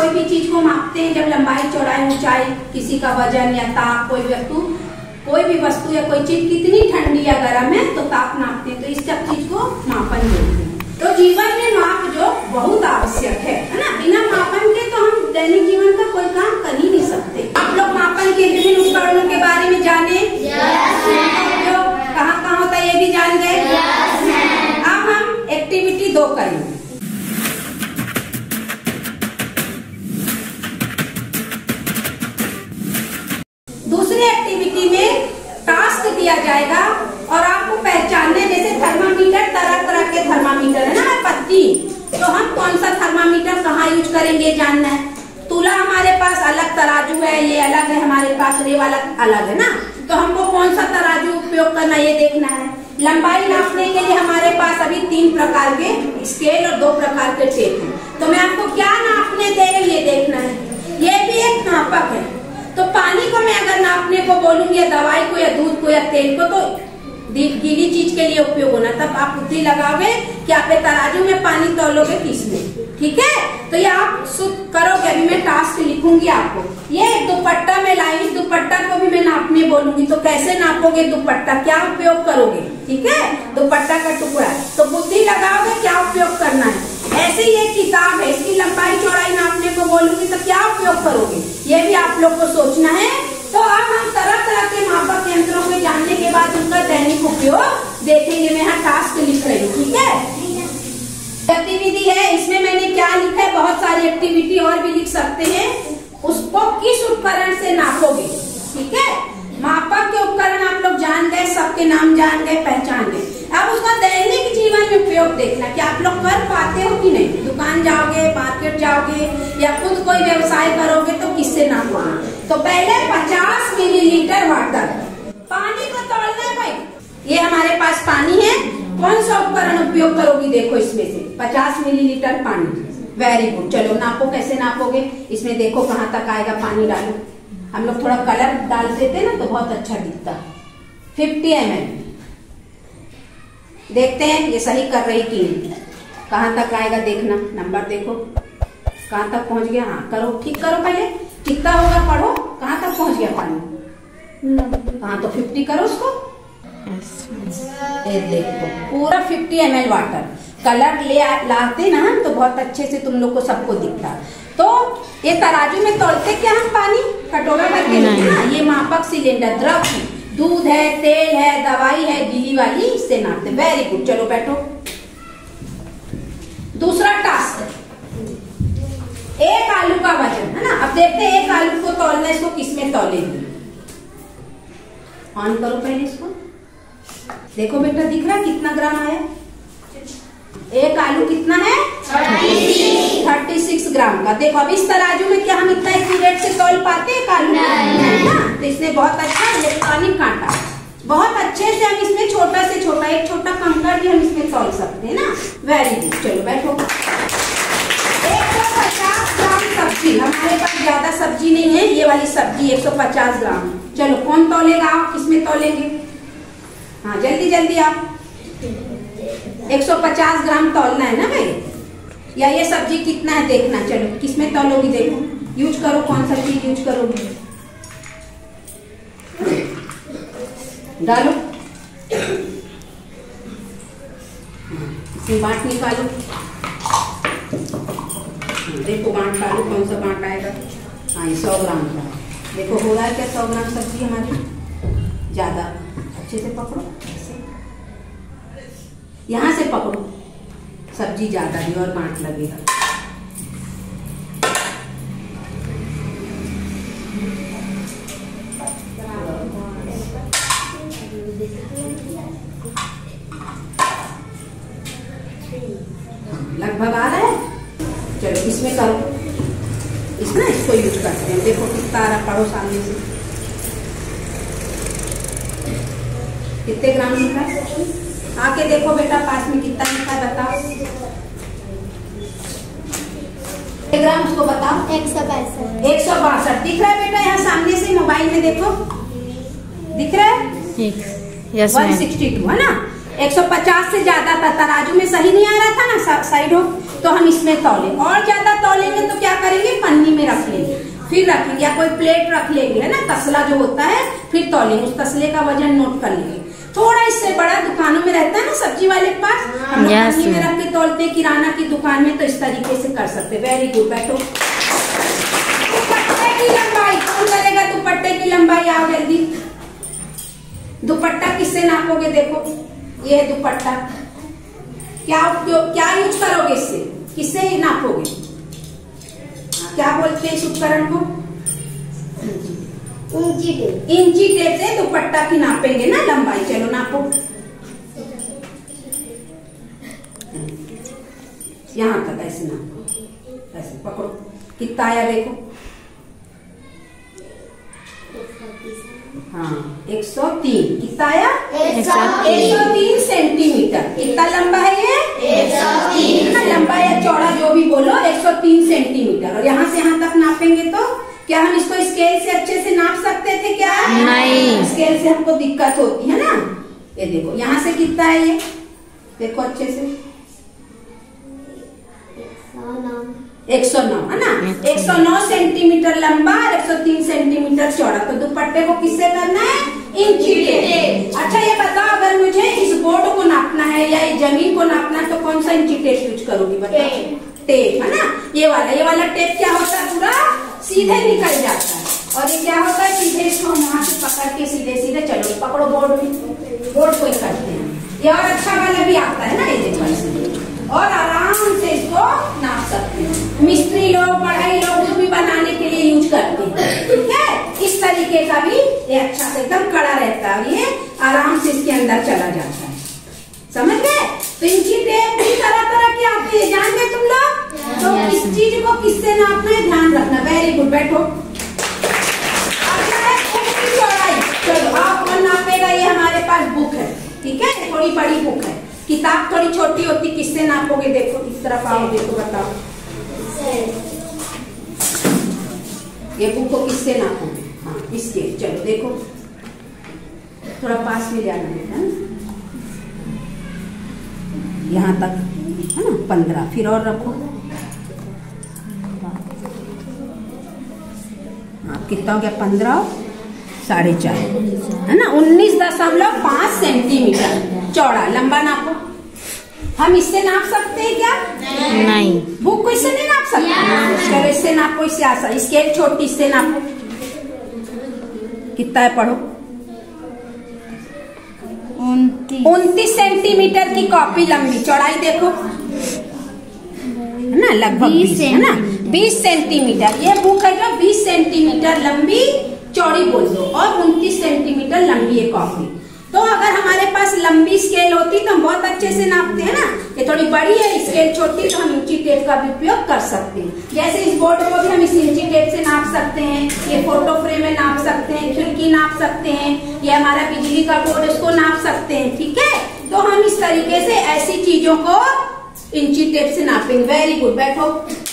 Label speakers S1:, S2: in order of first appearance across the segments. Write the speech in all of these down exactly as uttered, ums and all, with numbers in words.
S1: कोई भी चीज को मापते हैं, जब लंबाई चौड़ाई ऊंचाई, किसी का वजन या ताप, कोई वस्तु कोई भी वस्तु या कोई चीज कितनी ठंडी या गर्म है तो ताप नापते हैं, तो इस सब चीज को मापन बोलते हैं। तो जीवन में माप जो बहुत आवश्यक है, है ना। बिना मापन के तो हम दैनिक जीवन का कोई काम कर ही नहीं सकते। आप लोग मापन के विभिन्न उपकरणों के बारे में जाने, जो कहाँ कहाँ होता है ये भी जान गए। अब हम एक्टिविटी दो करेंगे। दूसरी एक्टिविटी में टास्क दिया जाएगा और आपको पहचानने, जैसे थर्मामीटर, तरह तरह के थर्मामीटर है ना पत्ती, तो हम कौन सा थर्मामीटर कहाँ यूज करेंगे जानना है। तुला हमारे पास अलग, तराजू है ये अलग है हमारे पास, ये वाला अलग है ना, तो हमको कौन सा तराजू उपयोग करना ये देखना है। लंबाई नापने के लिए हमारे पास अभी तीन प्रकार के स्केल और दो प्रकार के टेप हैं, तो मैं आपको क्या नापने दे रही ये देखना है। ये भी एक नापक है। तो पानी को मैं अगर नापने को बोलूंगी, या दवाई को या दूध को या तेल को, तो गीली चीज के लिए उपयोग होना, तब आप बुद्धि लगाओगे कि आप तराजू में पानी तौलोगे किसमें, ठीक है। तो ये आप शुद्ध करोगे। अभी मैं टास्क लिखूंगी आपको। ये एक दुपट्टा में लाई, इस दुपट्टा को भी मैं नापने बोलूंगी, तो कैसे नापोगे दुपट्टा, क्या उपयोग करोगे, ठीक है। दुपट्टा का टुकड़ा, तो बुद्धि लगाओगे क्या उपयोग करना है। ऐसे ही एक किताब है, इसकी लंबाई चौड़ाई नापने को बोलूंगी तो क्या उपयोग करोगे, ये भी आप लोग को सोचना है। तो अब हम तरह तरह के मापक यंत्रों के जानने के बाद उनका दैनिक उपयोग देखेंगे। मैं यहाँ टास्क लिख रही हूँ, ठीक है। गतिविधि है, इसमें मैंने क्या लिखा है, बहुत सारी एक्टिविटी और भी लिख सकते हैं। उसको किस उपकरण से नापोगे, ठीक है। मापक के उपकरण आप लोग जान गए, सबके नाम जान गए, पहचान गए। अब उसका दैनिक जीवन में उपयोग देखना कि आप लोग कर पाते हो कि नहीं। दुकान जाओगे, मार्केट जाओगे या खुद कोई व्यवसाय करोगे तो किससे नापोगे। तो पहले पचास मिलीलीटर वाटर, पानी को तौलना है भाई। ये हमारे पास पानी है, कौन सा उपकरण उपयोग करोगी, देखो इसमें से पचास मिलीलीटर पानी। वेरी गुड, चलो नापो। कैसे नापोगे, इसमें देखो कहाँ तक आएगा, पानी डालो। हम लोग थोड़ा कलर डाल देते ना तो बहुत अच्छा दिखता। फिफ्टी एम एल, देखते हैं ये सही कर रही कि नहीं, कहाँ तक आएगा देखना। नंबर देखो कहाँ तक पहुंच गया। हाँ करो, ठीक करो, पहले कितना होगा पढ़ो, कहाँ तक पहुंच गया पानी। हाँ तो फिफ्टी करो उसको। ये देखो पूरा fifty M L water. Colour ले लाते ना हम तो बहुत अच्छे से तुम लोग को सबको दिखता। तो ये तराजू में तोलते क्या हम पानी, कटोरा भर के ना। ये मापक सिलेंडर, द्रव, दूध है, तेल है, दवाई है, गीली वाली, इससे नापते। वेरी गुड, चलो बैठो। दूसरा टास्क, एक आलू का वजन है ना। अब देखते हैं एक आलू को तौलना, इसको किसमें तौलेंगे। ऑन करो पहले इसको, देखो बेटा दिख रहा है कितना ग्राम आया। एक आलू कितना है, थर्टी सिक्स ग्राम का। देखो अब इस तराजू में क्या हम इतना एक्यूरेट से तौल पाते हैं आलू ना, तो इसने बहुत अच्छा इलेक्ट्रॉनिक कांटा, बहुत अच्छे से हम इसमें छोटा से छोटा, एक छोटा कंकड़ भी हम इसमें तौल सकते हैं ना। वेरी गुड, चलो बैठो। एक सौ पचास ग्राम सब्जी, हमारे पास ज्यादा सब्जी नहीं है, ये वाली सब्जी एक सौ पचास ग्राम। चलो कौन तौलेगा, आप किसमें तौलेंगे। हाँ जल्दी जल्दी आप, एक सौ पचास ग्राम तौलना है ना भाई। या ये सब्जी कितना है देखना, चलो किसमें तौलोगी, देखो यूज करो, कौन सा चीज यूज करोगी, डालो इसमें बांट निकालो। देखो बांट डालो, कौन सा बांट आएगा। हाँ ये सौ ग्राम का, देखो हो रहा है क्या सौ ग्राम सब्जी हमारी। ज्यादा अच्छे से पकड़ो, यहाँ से पकड़ो, सब्जी ज्यादा दी और बांट लगेगा। लगभग आ रहा है, चलो इसमें करो, इसमें इसको यूज करते हैं। देखो कितना आ रहा, पढ़ो सामने से, कितने ग्राम लिखा है। आके देखो बेटा पास में कितना लिखा है, बताओ। एक ग्राम उसको बताओ।
S2: एक सौ बासठ।
S1: एक सौ बासठ दिख रहा है बेटा, यहाँ सामने से मोबाइल में देखो, दिख रहा है वन सिक्सटी टू है ना। एक सौ पचास से ज्यादा था, तराजू में सही नहीं आ रहा था ना, साइड हो तो हम इसमें तौले, और ज्यादा तौलेंगे तो क्या करेंगे, पन्नी में रख लेंगे, फिर रखेंगे या कोई प्लेट रख लेंगे, है ना, तसला जो होता है, फिर तौलेंगे, उस तसले का वजन नोट कर लेंगे। थोड़ा इससे बड़ा दुकानों में रहता है ना सब्जी वाले के पास, हम लोग पन्नी में रख के तौलते हैं, किराना की दुकान में, तो इस तरीके से कर सकते। Very good. बैठो। दुपट्टे की लंबाई कौन करेगा, दुपट्टे की लंबाई, आओ जल्दी। दुपट्टा किससे नापोगे, देखो ये है दुपट्टा, क्या क्या यूज करोगे इससे, किससे ही नापोगे, क्या बोलते हैं इस उपकरण को, इंची टेप। इंची टेप से दुपट्टा की नापेंगे ना लंबाई। चलो नापो, यहाँ तक ऐसे नापो, ऐसे पकड़ो, कितना आया देखो, हाँ एक सौ तीन, कितना आया, एक सौ तीन सेंटीमीटर। कितना लंबा है ये, एक सौ तीन, लंबा या चौड़ा जो भी बोलो, एक सौ तीन सेंटीमीटर। और यहाँ से यहाँ तक नापेंगे तो क्या हम इसको स्केल से अच्छे से नाप सकते थे क्या, नहीं, स्केल से हमको दिक्कत होती है ना। ये देखो यहाँ से कितना है ये, देखो अच्छे से, एक सौ नौ, है ना, एक सौ नौ सेंटीमीटर लंबा और एक सौ तीन सेंटीमीटर चौड़ा। तो दुपट्टे को किससे करना है, इंची टेप। अच्छा ये बताओ, अगर मुझे इस बोर्ड को नापना है या इस जमीन को नापना है तो कौन सा इंची टेप यूज करूंगी, बताओ, टेप, है ना, ये वाला। ये वाला टेप क्या होता है, पूरा सीधे निकल जाता है, और ये क्या होता है, सीधे इसको हम वहां से पकड़ के सीधे सीधे, चलो पकड़ो बोर्ड में, बोर्ड को ही करते हैं। ये और अच्छा वाला भी आता है ना, ये देखो, और आराम से इसको नाप सकते हैं। मिस्त्री लोग, पढ़ाई लोग कुछ भी बनाने के लिए यूज करते हैं, ठीक है। इस तरीके का भी ये अच्छा से एकदम कड़ा रहता है, और ये आराम से इसके अंदर चला जाता है, समझ गए। तो इंची टेप भी तरह तरह की आती है, जान गए तुम लोग। तो इस चीज को किससे नापना है, ध्यान रखना। Very good. बैठो। चौड़ाई, चलो आप कौन नापेगा, ये हमारे पास बुक है, ठीक है, थोड़ी बड़ी बुक है, किताब थोड़ी छोटी होती, किससे नापोगे, देखो इस तरफ आओ, देखो बताओ, ये बुक को किससे नापोगे, हाँ इसके, चलो देखो थोड़ा पास में जाना है ना, यहाँ तक है ना, पंद्रह, फिर और रखो, हाँ कितना हो गया, पंद्रह साढ़े चार, है ना, उन्नीस दशमलव पांच सेंटीमीटर चौड़ा। लंबा नापो, हम इससे नाप सकते हैं क्या, नहीं, बुक को इससे नहीं नाप सकते, चलो इससे नापो, इससे आसान, स्केल छोटी, इससे नापो, कितना है पढ़ो, उनतीस सेंटीमीटर की कॉपी लंबी, चौड़ाई देखो, है ना, लगभग बीस, है ना, बीस सेंटीमीटर। ये बुक है जो बीस सेंटीमीटर लंबी चौड़ी बोल दो, और उनतीस सेंटीमीटर लंबी है कॉपी। तो अगर हमारे पास लंबी स्केल होती तो हम बहुत अच्छे से नापते हैं ना, ये थोड़ी बड़ी है, स्केल छोटी, तो हम इंची टेप का भी उपयोग कर सकते हैं। जैसे इस बोर्ड को भी हम इस इंची टेप से नाप सकते हैं, ये फोटो फ्रेम में नाप सकते हैं, खिड़की नाप सकते हैं, ये हमारा बिजली का बोर्ड, इसको नाप सकते हैं, ठीक है। तो हम इस तरीके से ऐसी चीजों को इंची टेप से नापेंगे। Very good. बैठो।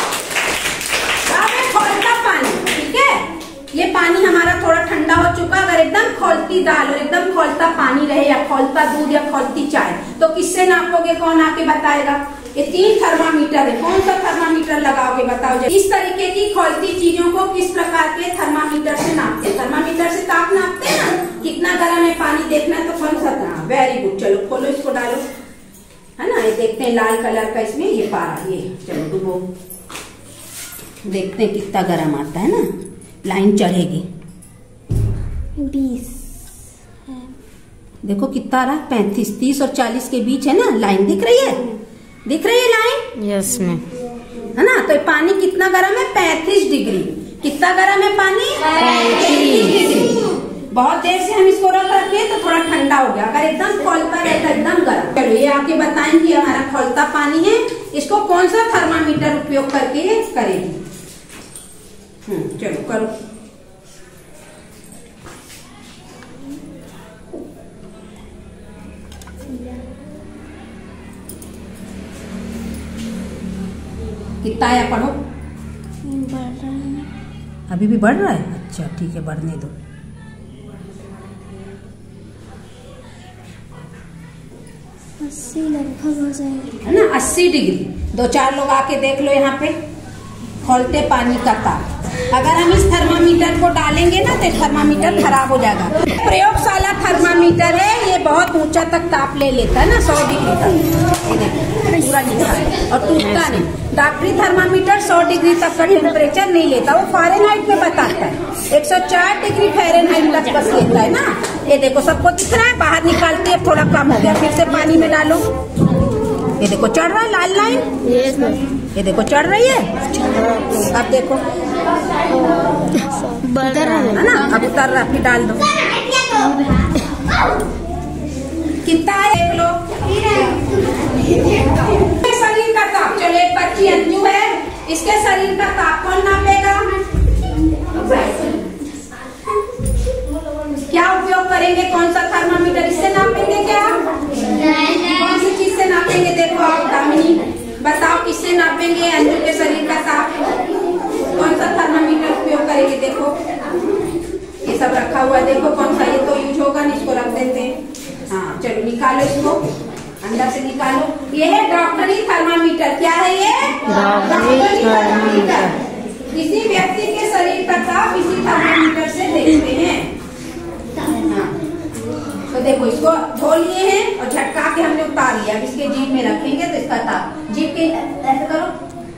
S1: खौलता पानी, ठीक है, ये पानी हमारा थोड़ा ठंडा हो चुका, अगर एकदम खौलती दाल और एकदम खौलता पानी रहे, या खौलता दूध या खौलती चाय, तो किससे नापोगे, कौन आके बताएगा। ये तीन थर्मामीटर है, कौन सा थर्मामीटर लगाओगे बताओ। इस तरीके की खौलती चीजों को किस प्रकार के थर्मामीटर से नापते हैं, थर्मामीटर से ताप नापते हैं ना, कितना गर्म है पानी देखना है तो कौन सा था। Very good. चलो खोलो, इसको डालो, है ना, ये देखते हैं लाल कलर का इसमें ये पारा, ये चलो डुबो, देखते हैं कितना गर्म आता है ना, लाइन चढ़ेगी, बीस, देखो कितना रहा, पैंतीस, तीस और चालीस के बीच है ना, लाइन दिख रही है, दिख रही है लाइन, यस में, है ना। तो पानी कितना गर्म है, पैंतीस डिग्री। कितना गर्म है पानी, पैंतीस डिग्री। बहुत देर से हम इसको रख रखे तो थोड़ा ठंडा हो गया, अगर एकदम खौलता रहता एकदम गर्म। चलो ये आके बताएंगे हमारा खौलता पानी है, इसको कौन सा थर्मामीटर उपयोग करके करेगी। हम्म चलो करो। कितना आया पढ़ो, बढ़ रहा है, अभी भी बढ़ रहा है, अच्छा ठीक है, बढ़ने दो।
S2: अस्सी लगभग हो जाएगा,
S1: है ना, अस्सी डिग्री। दो चार लोग आके देख लो यहाँ पे, खोलते पानी का ताप। अगर हम इस थर्मामीटर को डालेंगे ना तो थर्मामीटर खराब हो जाएगा। प्रयोगशाला थर्मामीटर है, ये बहुत ऊंचा तक ताप ले लेता है ना, सौ डिग्री तक पूरा लिखा है और टूटता नहीं। डॉक्टरी थर्मामीटर सौ डिग्री तक का टेम्परेचर नहीं लेता, वो फ़ारेनहाइट में बताता है। एक सौ चार डिग्री फ़ारेनहाइट तक बस लेता है ना। ये देखो सबको दिख रहा है, बाहर निकालते हैं, थोड़ा कम हो गया, फिर से पानी में डालो। ये देखो चढ़ रहा है लाल लाइन, ये देखो चढ़ रही है। अब देखो है ना, अब उतर रहा, फिर डाल दो। कितना है देख लो। शरीर का ताप, चलो एक बच्ची अंजू है, इसके शरीर का ताप कौन नापेगा? क्या उपयोग करेंगे, कौन सा थर्मामीटर, इससे नापेंगे क्या? कौन सी चीज से नापेंगे? देखो आप दामिनी बताओ, किससे नापेंगे अंजू के शरीर का ताप? कौन सा थर्मामीटर उपयोग करेंगे? देखो ये सब रखा हुआ, देखो कौन सा, ये तो यूज होगा नहीं, इसको रख देते हैं। हाँ चलो निकालो इसको, अंदर से निकालो। ये है डॉक्टरी थर्मामीटर। क्या है ये? डॉक्टरी थर्मामीटर। किसी व्यक्ति के शरीर का ताप इसी थर्मामीटर से देखते हैं। हाँ तो देखो इसको धो लिए हैं और झटका के हमने उतार लिया। अब इसके जीभ में रखेंगे तो इसका ताप, जीभ के ऐसे करो,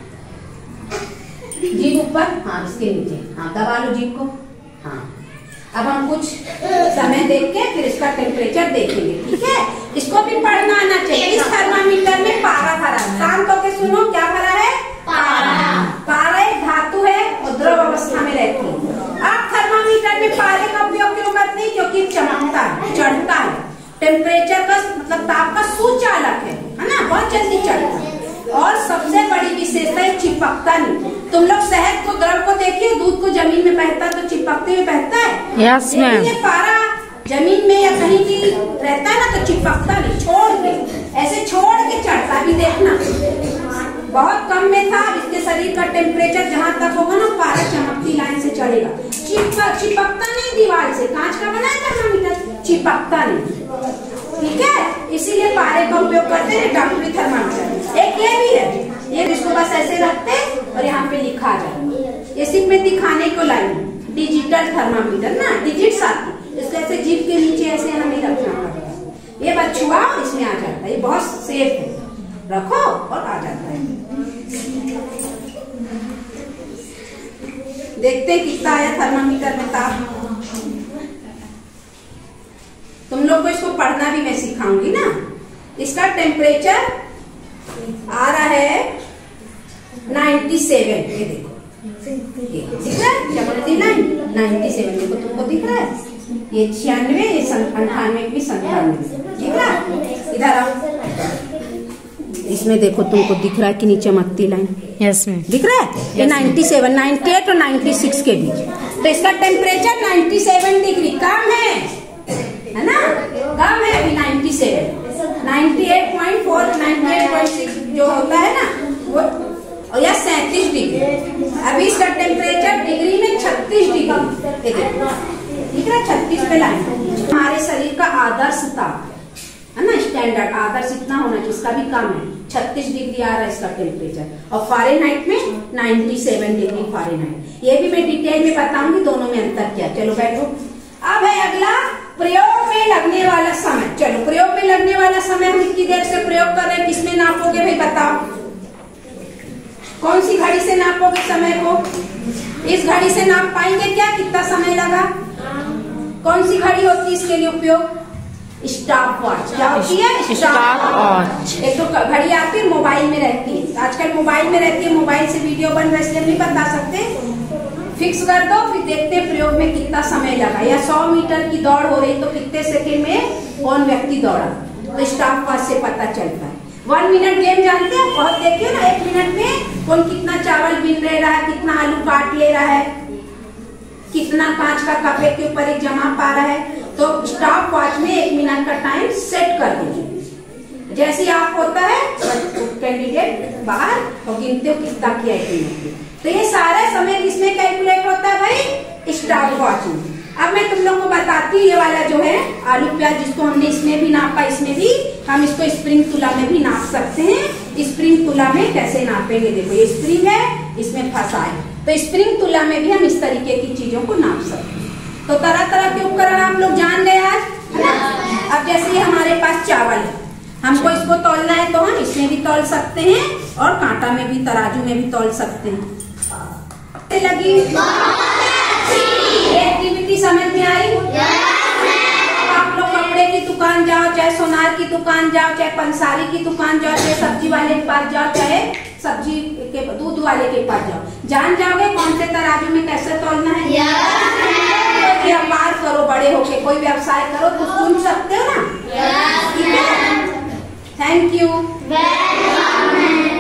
S1: जीभ ऊपर, हाँ इसके नीचे, हाँ दबा लो जीभ को। हाँ अब हम कुछ समय देख के फिर इसका टेम्परेचर देखेंगे, ठीक है? इसको भी पढ़ना आना चाहिए। इस थर्मामीटर में पारा भरा है, शांत होके सुनो, क्या भरा है? पारा। पारा एक धातु है और द्रव अवस्था में रहती है। आप थर्मामीटर में पारे का उपयोग क्यों करते हैं? क्योंकि चमकता है, चढ़ता है, टेम्परेचर का मतलब ताप का सूचालक है, है ना, बहुत जल्दी चढ़ता है। और सबसे बड़ी विशेषता है चिपकता नहीं। तुम लोग शहद को, द्रव को देखिए, दूध को जमीन में बहता तो चिपकते हुए बहता है।
S2: yes,
S1: लेकिन ये पारा जमीन में या कहीं भी रहता है ना तो चिपकता नहीं, छोड़ के ऐसे छोड़ के चढ़ता। भी देखना बहुत कम में था, इसके शरीर का टेम्परेचर जहाँ तक होगा ना, पारा चमकती लाइन से चढ़ेगा। चिपक चिपकता नहीं दीवार से, कांच का बना है थर्मामीटर, चिपकता नहीं, ठीक है? इसीलिए पारे का उपयोग करते हैं डॉक्टरी थर्मामीटर। एक ये भी है, ये इसको बस ऐसे रखते और यहाँ पे लिखा जाए, ये सिर्फ में दिखाने को लाइन। डिजिटल थर्मामीटर ना, डिजिट आती, इसको ऐसे जीभ के नीचे ऐसे हमें रखना पड़ेगा। ये बस छुआ इसमें आ जाता है, ये बहुत सेफ है, रखो और आ जाता है। देखते हैं कितना आया थर्मामीटर में ताप। तुम लोग को इसको पढ़ना भी मैं सिखाऊंगी ना। इसका टेम्परेचर आ रहा है सत्तानवे, ये देखो दिख रहा है, चमकती लाइन सत्तानवे, देखो तुमको दिख रहा है। ये छियानवे, ये अंठानवे भी संतानवे, दिख रहा है? इधर आओ, इसमें देखो तुमको दिख रहा है कि नहीं चमकती लाइन?
S2: यस मैम
S1: दिख रहा है। ये नाइन्टी सेवन, नाइन्टी एट और नाइन्टी सिक्स के बीच। तो इसका टेम्परेचर नाइन्टी सेवन डिग्री कम है, है ना, कम है अभी ninety seven, ninety eight point four, ninety eight point six जो होता है ना वो, और या सैंतीस डिग्री। अभी इसका टेम्परेचर डिग्री में छत्तीस डिग्री, ठीक है, छत्तीस पे लाइन। हमारे शरीर का आदर्श ताप है ना, स्टैंडर्ड आदर्श इतना होना चाहिए, इसका भी कम है, छत्तीस डिग्री आ रहा है इसका टेम्परेचर, और फ़ारेनहाइट में सत्तानवे डिग्री फ़ारेनहाइट। ये भी मैं डिटेल में बताऊंगी दोनों में अंतर क्या। चलो बैठो। अब है अगला प्रयोग में लगने वाला समय। चलो प्रयोग में लगने वाला समय हम कितनी देर से प्रयोग कर रहे हैं, किसमें नापोगे भाई बताओ? कौन सी घड़ी से नापोगे समय को? इस घड़ी से नाप पाएंगे क्या कितना समय लगा? कौन सी घड़ी होती है इसके लिए उपयोग? Stop watch. क्या होती है?
S2: Stop watch.
S1: एक तो घड़ी आती है मोबाइल में रहती है, आजकल मोबाइल में रहती है, मोबाइल से वीडियो बन रहा है इसलिए नहीं बता सकते। फिक्स कर दो, फिर देखते हैं प्रयोग में कितना समय लगा। या सौ मीटर की दौड़ हो रही तो कितने सेकंड में कौन व्यक्ति दौड़ा, तो स्टॉप वॉच से पता चलता है। वन मिनट गेम जानते हैं, बहुत देखिए ना, एक मिनट में कौन कितना चावल बीन ले रहा है, कितना आलू काट ले रहा है, कितना कांच का कपड़े के ऊपर एक जमा पा रहा है। तो स्टॉप वॉच में एक मिनट का टाइम सेट कर दीजिए। जैसे ही आप होता है कैंडिडेट बाहर और गिनते हो कितना किया है। तो ये सारा समय किसमें कैलकुलेट होता है भाई? स्टॉप वॉच में। अब मैं तुम लोग को बताती हूँ, ये वाला जो है आलू प्याज जिसको हमने इसमें भी नापा, इसमें भी हम इसको स्प्रिंग तुला में भी नाप सकते हैं। स्प्रिंग तुला में कैसे नापेंगे, देखो ये स्प्रिंग है, इसमें फंसा है, तो स्प्रिंग तुला में भी हम इस तरीके की चीजों को नाप सकते हैं। तो तरह तरह के उपकरण आप लोग जान गए आज, है ना। अब जैसे हमारे पास चावल है, हमको इसको तौलना है तो हम इसमें भी तौल सकते हैं और कांटा में भी, तराजू में भी तौल सकते हैं। लगी एक्टिविटी समझ में आई? आप लोग कपड़े की दुकान जाओ, चाहे सोनार की दुकान जाओ, चाहे पंसारी की दुकान जाओ, चाहे सब्जी वाले के पास जाओ, चाहे सब्जी के दूध वाले के पास जाओ, जान जाओगे कौन से तराजू में कैसे तौलना है। तो व्यापार करो, बड़े होके कोई व्यवसाय करो तो सुन सकते हो ना। ठीक है, थैंक यू।